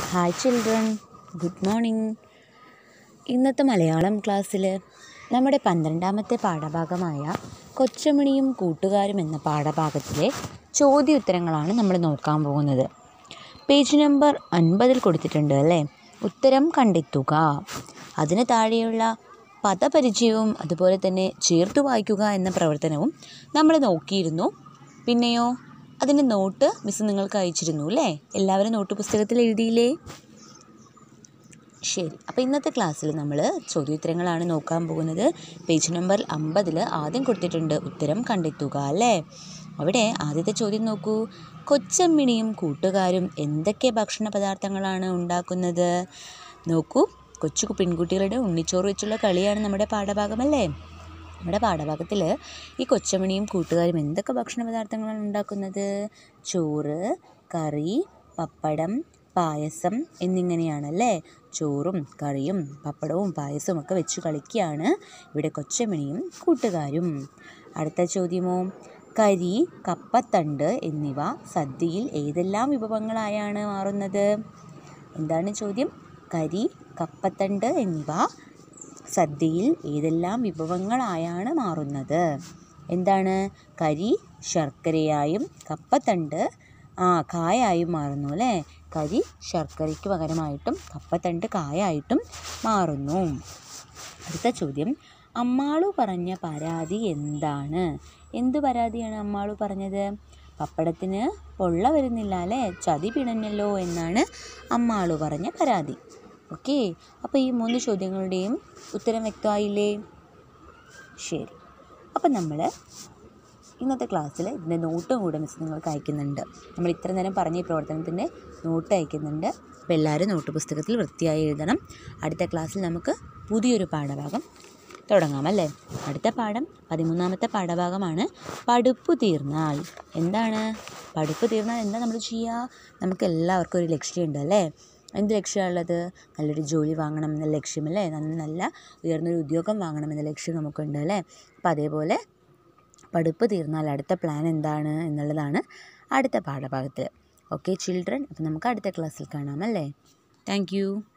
Hi children, good morning. ഇന്നത്തെ മലയാളം ക്ലാസ്സിൽ നമ്മുടെ 12ാമത്തെ പാഠഭാഗമായ കൊച്ചുമണിയും കൂട്ടുകാരും എന്ന പാഠഭാഗത്തിലെ ചോദ്യോത്തരങ്ങളാണ് നമ്മൾ നോക്കാൻ പോകുന്നത്. പേജ് നമ്പർ 50 കൊടുത്തിട്ടുണ്ട് അല്ലേ? ഉത്തരം കണ്ടെത്തുക. അതിന് താഴെയുള്ള പദപരിചയവും അതുപോലെ തന്നെ ചേർത്തു വായിക്കുക എന്ന പ്രവർത്തനവും നമ്മൾ നോക്കിയിരുന്നു. പിന്നെയോ അതിൻ്റെ നോട്ട് മിസ് നിങ്ങൾക്ക് അയച്ചിരുന്നു അല്ലേ? എല്ലാവരും നോട്ട് പുസ്തകത്തിൽ എഴുതിയില്ലേ? ശരി, അപ്പോൾ ഇന്നത്തെ ക്ലാസ്സിൽ നമ്മൾ ചോദ്യോത്തരങ്ങളാണ് നോക്കാൻ പോകുന്നത്. പേജ് നമ്പർ 50 ആദ്യം കൊടുത്തിട്ടുണ്ട് ഉത്തരം കണ്ടെത്തുക അല്ലേ? അവിടെ ആദ്യത്തെ ചോദ്യം നോക്കൂ. കൊച്ചമ്മിണിയും കൂട്ടുകാരും എന്തൊക്കെ ഭക്ഷണ പദാർത്ഥങ്ങളാണ് ഉണ്ടാക്കുന്നത്? നോക്കൂ, കൊച്ചു പെൺകുട്ടികളുടെ ഉണ്ണിച്ചോറ് വെച്ചുള്ള കളിയാണ് നമ്മുടെ പാഠഭാഗമല്ലേ? നമ്മുടെ പാഠഭാഗത്തിൽ ഈ കൊച്ചമണിയും കൂട്ടുകാരും എന്തൊക്കെ ഭക്ഷണ പദാർത്ഥങ്ങളാണ് ഉണ്ടാക്കുന്നത്? ചോറ്, കറി, പപ്പടം, പായസം എന്നിങ്ങനെയാണല്ലേ. ചോറും കറിയും പപ്പടവും പായസവും ഒക്കെ വെച്ച് കളിക്കുകയാണ് ഇവിടെ കൊച്ചമണിയും കൂട്ടുകാരും. അടുത്ത ചോദ്യമോ, കരി, കപ്പത്തണ്ട് എന്നിവ സദ്യയിൽ ഏതെല്ലാം വിഭവങ്ങളായാണ് മാറുന്നത്? എന്താണ് ചോദ്യം? കരി, കപ്പത്തണ്ട് എന്നിവ സദ്യയിൽ ഏതെല്ലാം വിഭവങ്ങളായാണ് മാറുന്നത്? എന്താണ്? കരി ശർക്കരയായും കപ്പത്തണ്ട് കായായും മാറുന്നു അല്ലേ? കരി ശർക്കരയ്ക്ക് പകരമായിട്ടും കപ്പത്തണ്ട് കായായിട്ടും മാറുന്നു. അടുത്ത ചോദ്യം, അമ്മാളു പറഞ്ഞ പരാതി എന്താണ്? എന്ത് പരാതിയാണ് അമ്മാളു പറഞ്ഞത്? പപ്പടത്തിന് പൊള്ള വരുന്നില്ല അല്ലേ, ചതി പിണഞ്ഞല്ലോ എന്നാണ് അമ്മാളു പറഞ്ഞ പരാതി. ഓക്കെ, അപ്പോൾ ഈ 3 ചോദ്യങ്ങളുടെയും ഉത്തരം വ്യക്തമായില്ലേ? ശരി, അപ്പം നമ്മൾ ഇന്നത്തെ ക്ലാസ്സിൽ ഇതിൻ്റെ നോട്ടും കൂടെ മിസ് നിങ്ങൾക്ക് അയക്കുന്നുണ്ട്. നമ്മൾ ഇത്ര നേരം പറഞ്ഞ ഈ പ്രവർത്തനത്തിൻ്റെ നോട്ട് അയക്കുന്നുണ്ട്. അപ്പോൾ എല്ലാവരും നോട്ട് പുസ്തകത്തിൽ വൃത്തിയായി എഴുതണം. അടുത്ത ക്ലാസ്സിൽ നമുക്ക് പുതിയൊരു പാഠഭാഗം തുടങ്ങാമല്ലേ? അടുത്ത പാഠം 13ാമത്തെ പാഠഭാഗമാണ്. പഠിപ്പ് തീർന്നാൽ എന്താണ്? പഠിപ്പ് തീർന്നാൽ എന്താ നമ്മൾ ചെയ്യുക? നമുക്ക് എല്ലാവർക്കും ഒരു ലക്ഷ്യമുണ്ട് അല്ലേ? എന്ത് ലക്ഷ്യമുള്ളത്? നല്ലൊരു ജോലി വാങ്ങണം എന്ന ലക്ഷ്യമല്ലേ? നല്ല ഉയർന്നൊരു ഉദ്യോഗം വാങ്ങണം എന്ന ലക്ഷ്യം നമുക്കുണ്ട് അല്ലേ? അപ്പോൾ അതേപോലെ പഠിപ്പ് തീർന്നാൽ അടുത്ത പ്ലാൻ എന്താണ് എന്നുള്ളതാണ് അടുത്ത പാഠഭാഗത്തിൽ. ഓക്കെ ചിൽഡ്രൻ, അപ്പോൾ നമുക്ക് അടുത്ത ക്ലാസ്സിൽ കാണാമല്ലേ? Thank you.